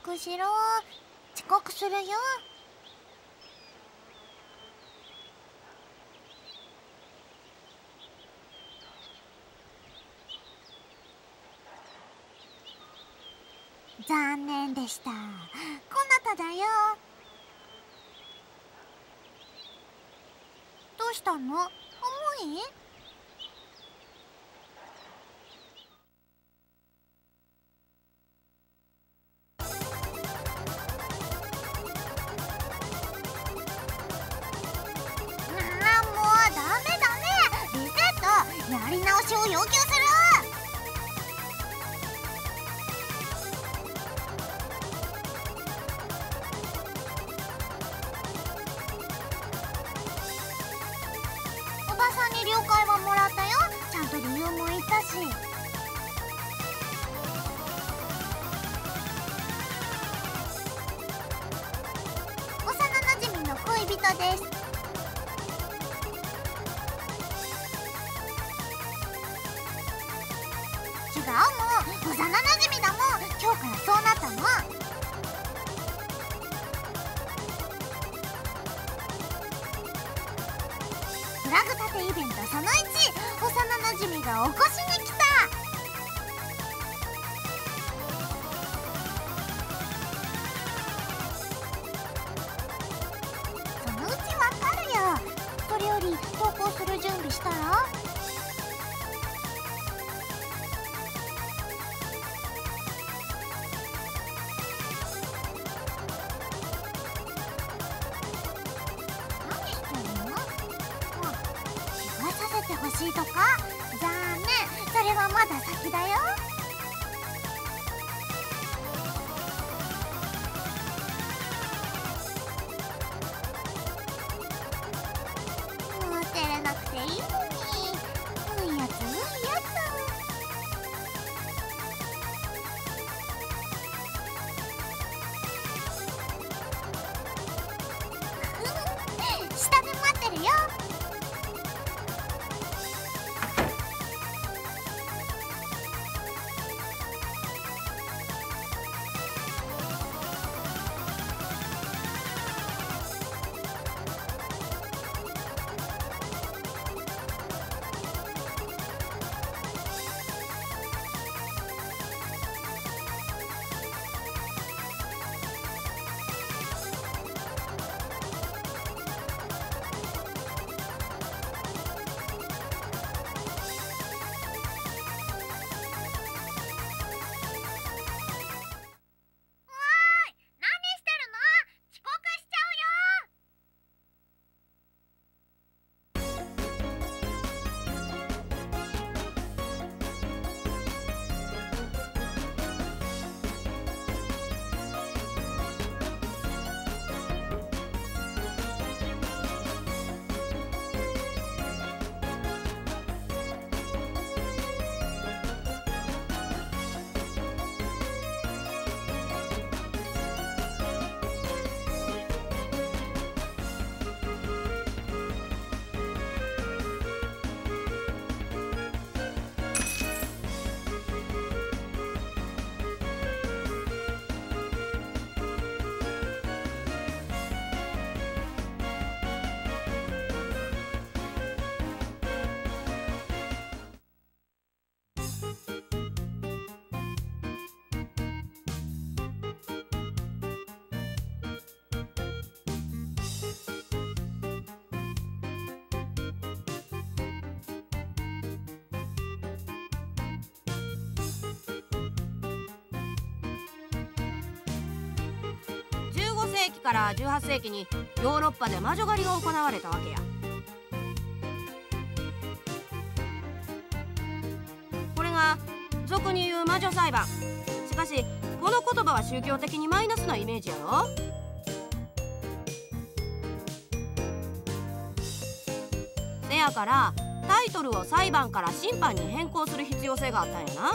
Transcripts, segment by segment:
くしろ。遅刻するよ。残念でした。こなただよ。どうしたの？重い？やり直しを要求する。おばさんに了解はもらったよ。ちゃんと理由も言ったし。幼なじみの恋人です。違うもん、幼なじみだもん。今日からそうなったの。フラグ立てイベントその1、幼なじみが起こしに来た。そのうちわかるよ。それより投稿する準備したら？欲しいとか？残念、それはまだ先だよ。もう照れなくていいのに。うんやつうんやつ下で待ってるよ。 世紀から18世紀にヨーロッパで魔女狩りが行われたわけや。これが俗に言う魔女裁判。しかしこの言葉は宗教的にマイナスなイメージやろ。せやからタイトルを裁判から審判に変更する必要性があったんやな。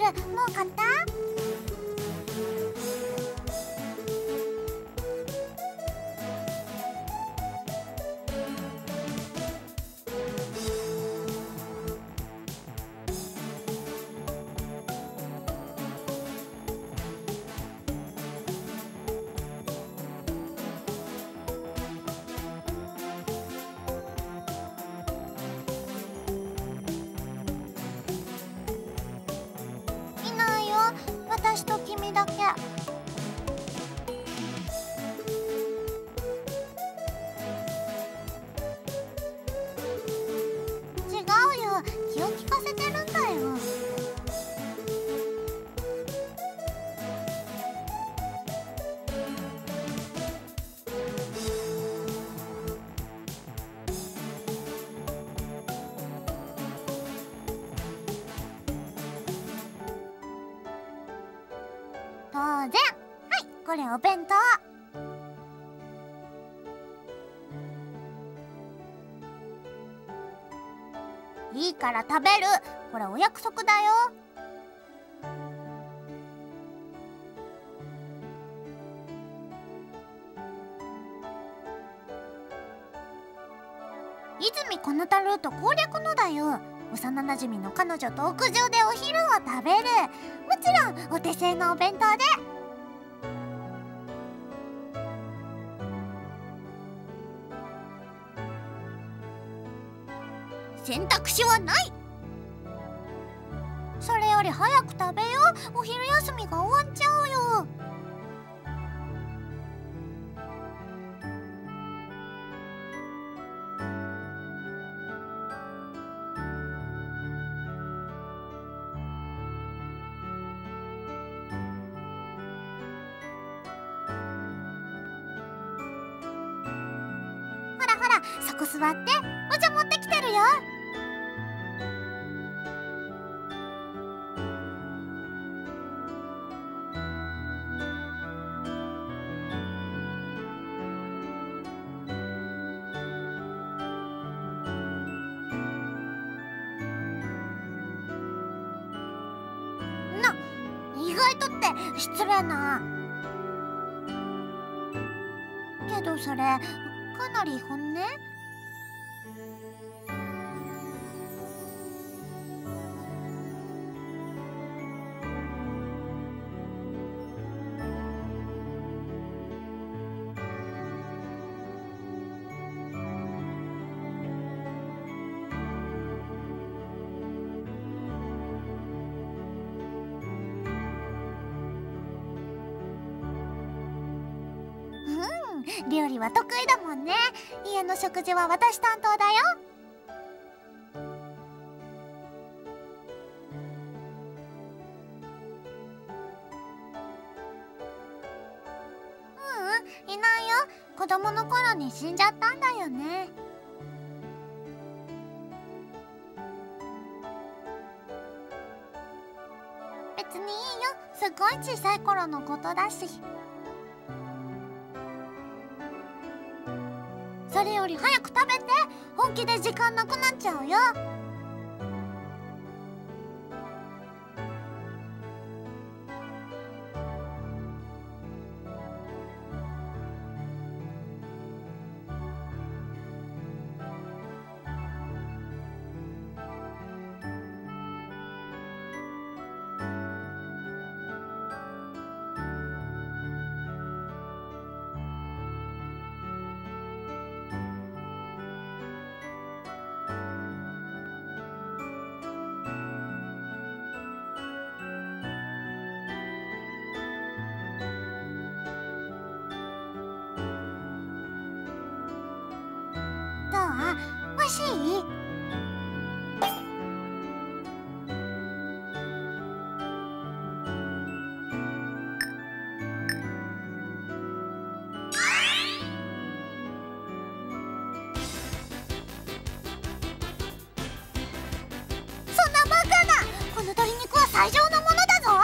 もう買った？私と君だけ。違うよ、気を利かせてるんだよ。当然。はい、これお弁当。いいから食べる。これお約束だよ。泉このたルート攻略のだよ。幼なじみの彼女と屋上でお昼を食べる。もちろんお手製のお弁当で。選択肢はない。それより早く食べよう。お昼休みが終わっちゃうよ。ほらほら、そこ座って。お茶持ってきてるよ。意外とって失礼な。けどそれかなり本音？料理は得意だもんね。家の食事は私担当だよ。ううん、いないよ。子供の頃に死んじゃったんだよね。別にいいよ。すっごい小さい頃のことだし。それより早く食べて。本気で時間なくなっちゃうよ。どう？おいしい？そんなバカな！この鶏肉は最上のものだぞ！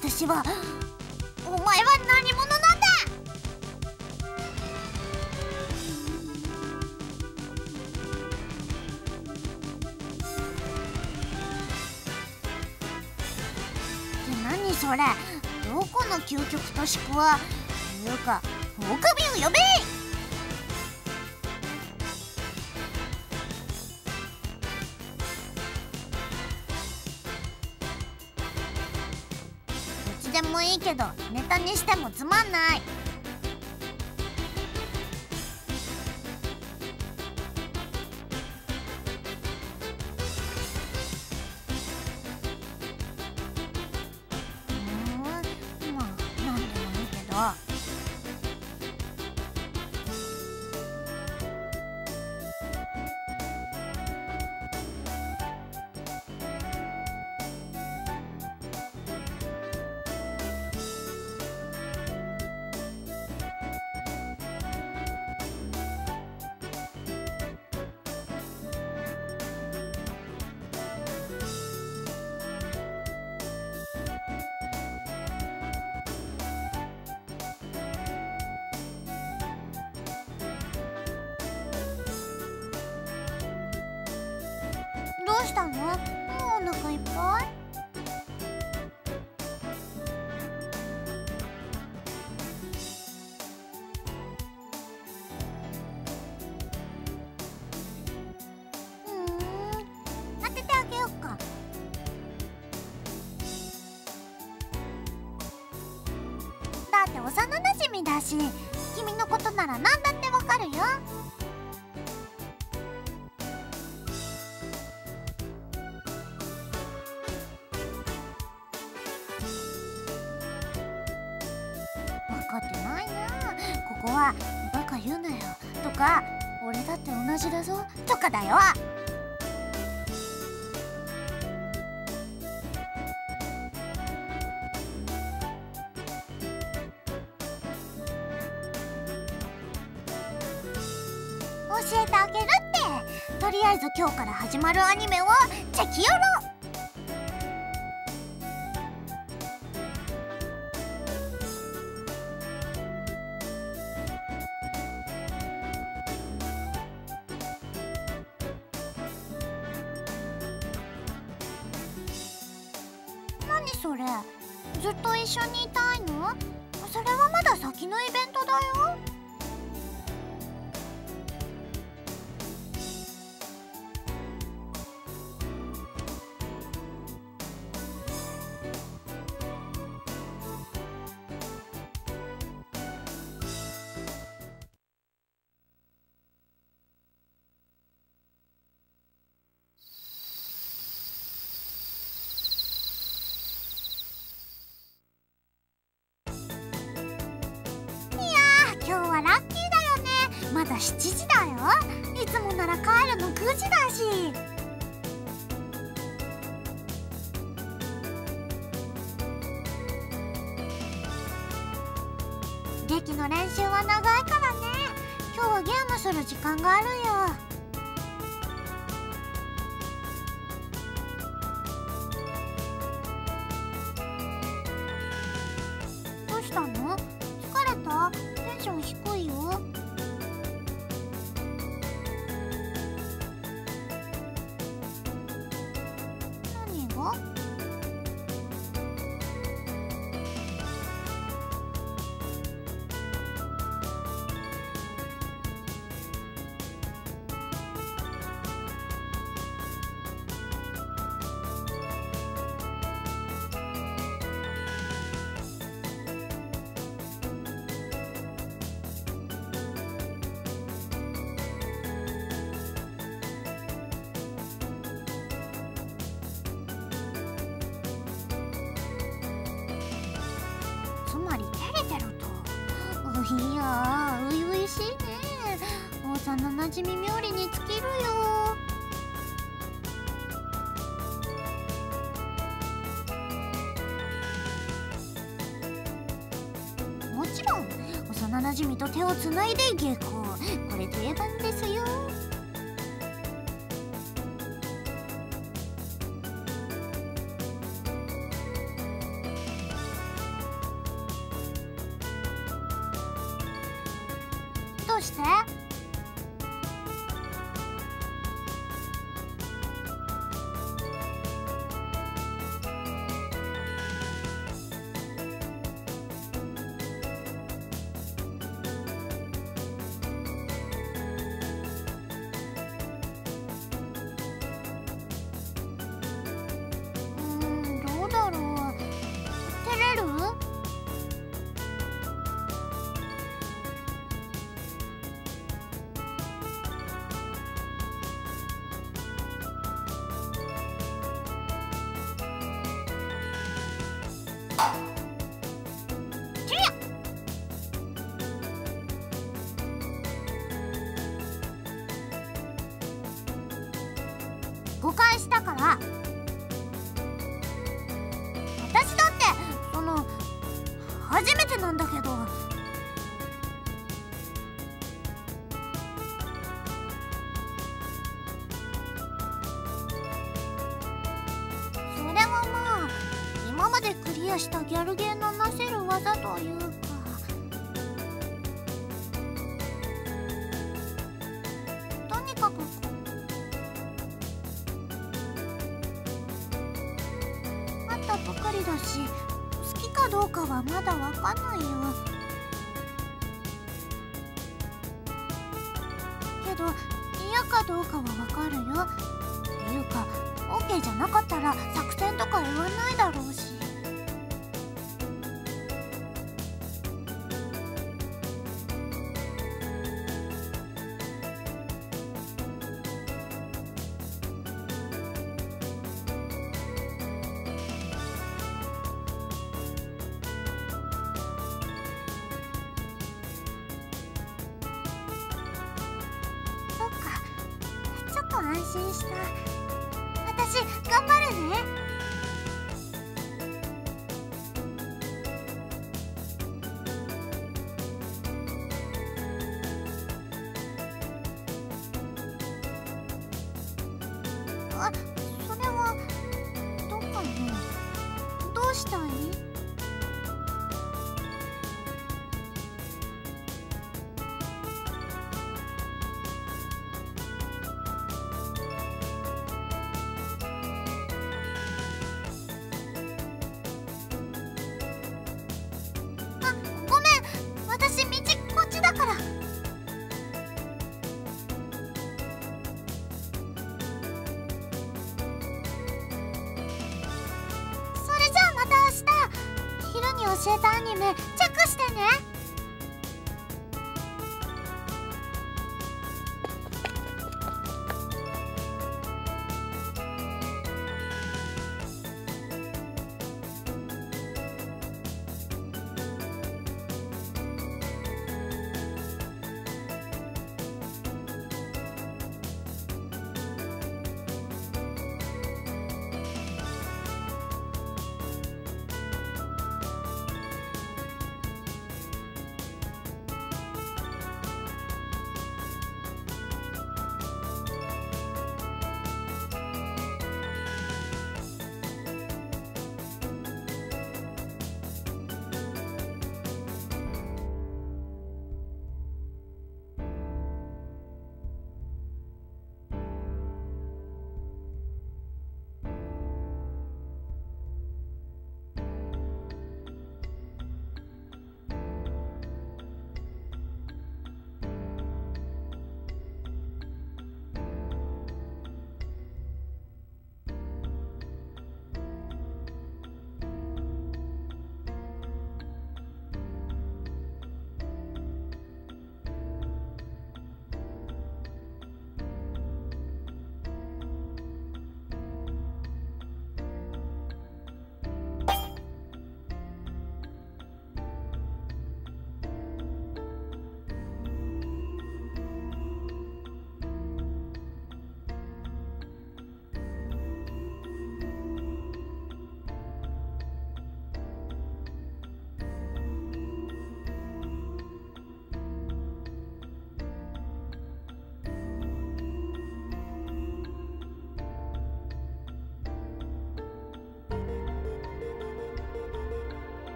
私はお前は何者なんだ。何それ、どこの究極としくはというか狼を呼べ。どっちでもいいけどネタにしてもつまんない。まあなんでもいいけど。どうしたの？もうお腹いっぱい？当ててあげようか。だって幼なじみだし、君のことなら何だってわかるよ。分かってないな。ここはバカ言うなよとか、俺だって同じだぞとかだよ。教えてあげるって。とりあえず今日から始まるアニメをチェキヨロ。何それ、ずっと一緒にいたいの？それはまだ先のイベントだよ。今日はラッキーだよね。まだ7時だよ。いつもなら帰るの9時だし。劇の練習は長いからね。今日はゲームする時間があるよ。どうしたの？疲れた？テンション低いよ。何が？つまり照れてると。いやー、初々しいね。幼なじみ冥利に尽きるよ。もちろん幼なじみと手をつないで下校、これ定番ですよ。 して。どうだろう。照れる？誤解したから。私だって初めてなんだけど。それはまあ今までクリアしたギャルゲーのなせる技というか。とにかくあったばかりだし、好きかどうかはまだわかんないよ。けど嫌かどうかはわかるよ。っていうか OK じゃなかったら作戦とか言わないだろうし。そっか、ちょっと安心した。私頑張るね。あ、それはどうかな。どうしたい？あ、ごめん、私道こっちだから。それじゃあまた明日、昼に教えたアニメチェックしてね。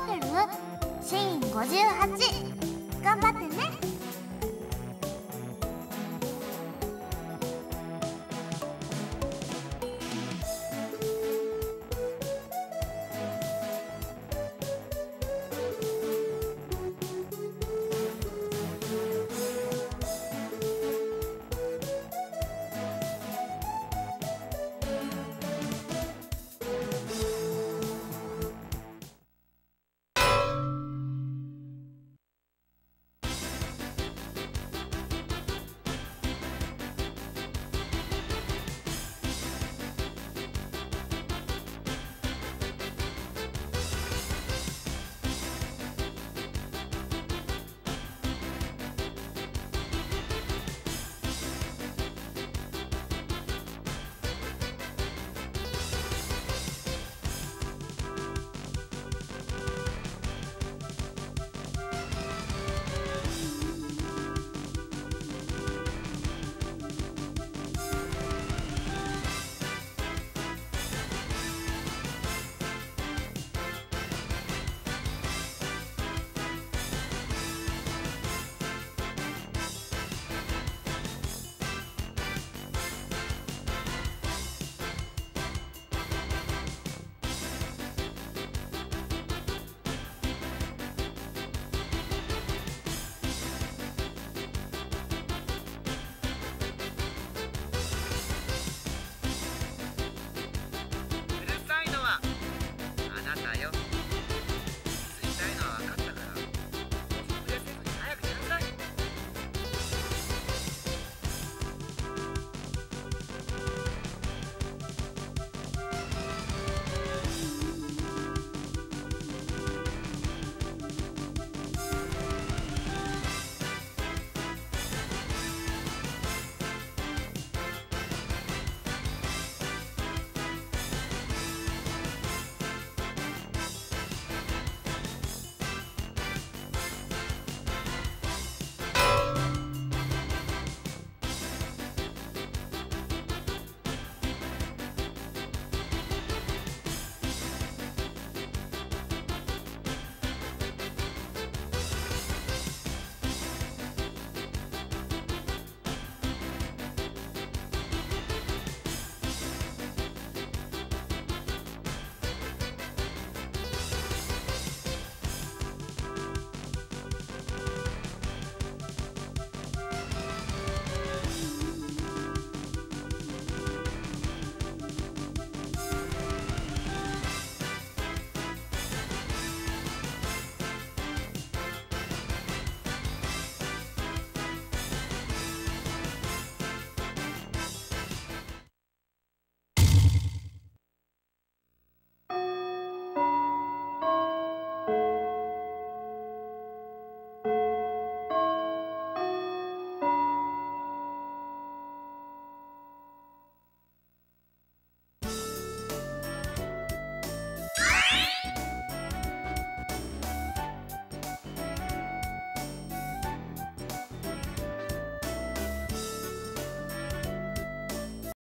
ってる？シーン58頑張ってね。